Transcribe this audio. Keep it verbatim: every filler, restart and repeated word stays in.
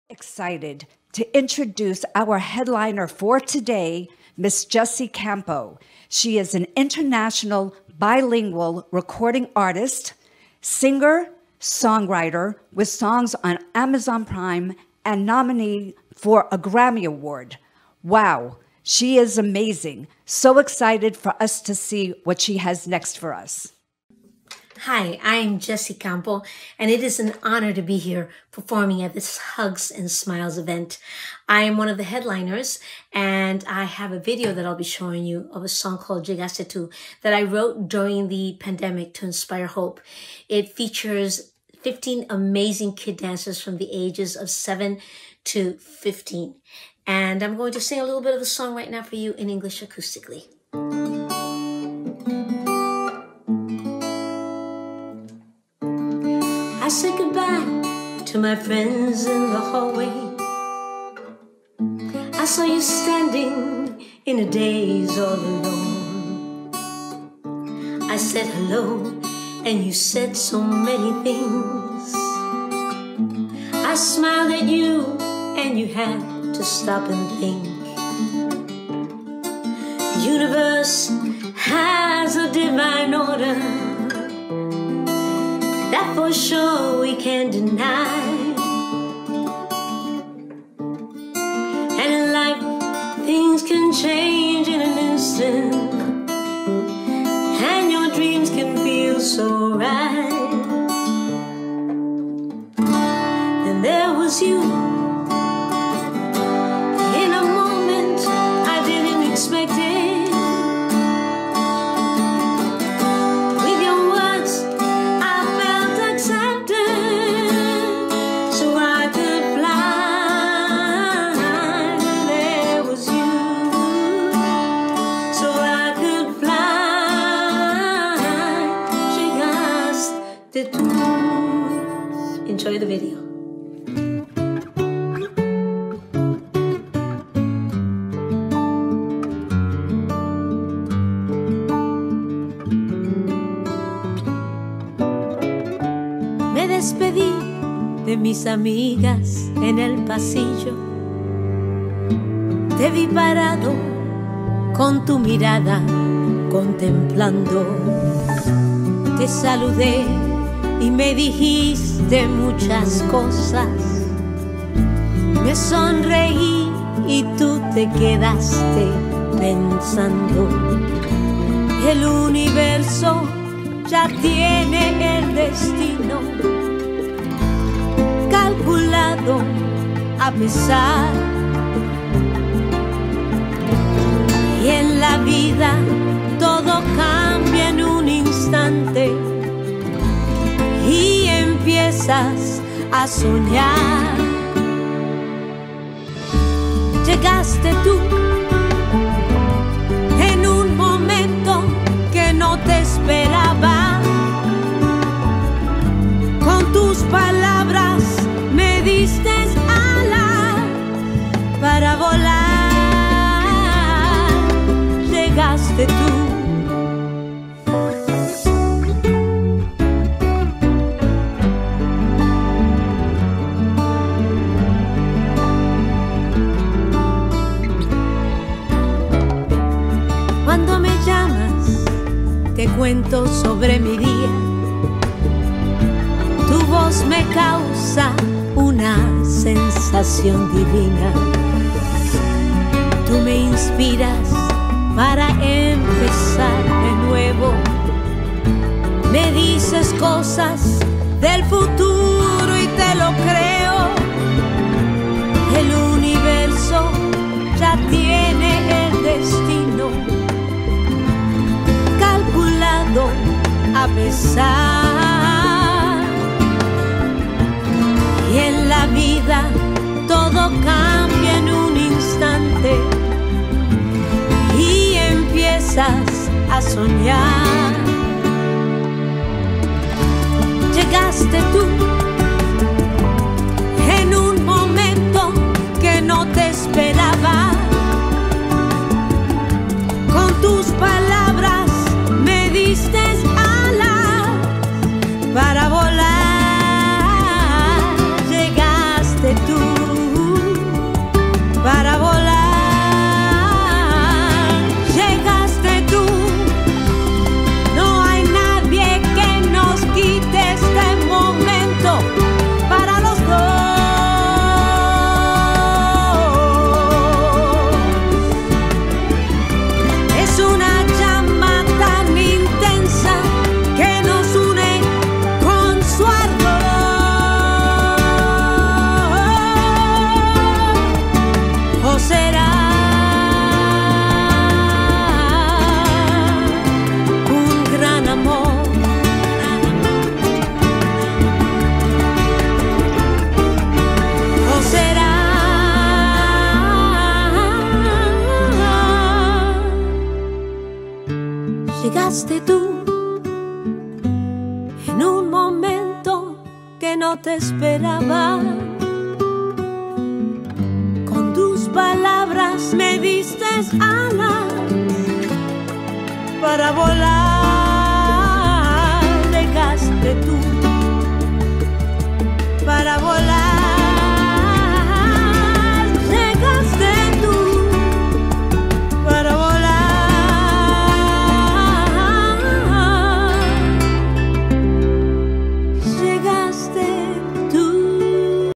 Excited to introduce our headliner for today, Miss Jessie Campo. She is an international bilingual recording artist, singer, songwriter with songs on Amazon Prime and nominee for a Grammy Award. Wow, she is amazing. So excited for us to see what she has next for us. Hi, I am Jessie Campo, and it is an honor to be here performing at this Hugs and Smiles event. I am one of the headliners, and I have a video that I'll be showing you of a song called Llegaste Tú that I wrote during the pandemic to inspire hope. It features fifteen amazing kid dancers from the ages of seven to fifteen. And I'm going to sing a little bit of the song right now for you in English acoustically. I said goodbye to my friends in the hallway. I saw you standing in a daze all alone. I said hello, and you said so many things. I smiled at you, and you had to stop and think. The universe has a divine order that for sure we can't deny. And in life, things can change in an instant, and your dreams can feel so right. Then there was you, in a moment I didn't expect it. Enjoy the video. Me despedí de mis amigas en el pasillo. Te vi parado con tu mirada contemplando. Te saludé y me dijiste muchas cosas. Me sonreí y tú te quedaste pensando. El universo ya tiene el destino calculado a pesar. Y en la vida todo cambia en un instante y empiezas a soñar. Llegaste tú en un momento que no te esperaba. Con tus palabras me diste alas para volar. Llegaste tú. Cuando me llamas, te cuento sobre mi día. Tu voz me causa una sensación divina. Tú me inspiras para empezar de nuevo. Me dices cosas del futuro y te lo creo. El universo ya tiene el destino calculado a pesar. Y en la vida todo cambia en un instante y empiezas a soñar. Llegaste tú en un momento que no te esperaba. Con tus palabras me diste alas para volar. Llegaste tú. Llegaste tú en un momento que no te esperaba. Con tus palabras me diste alas para volar. Llegaste tú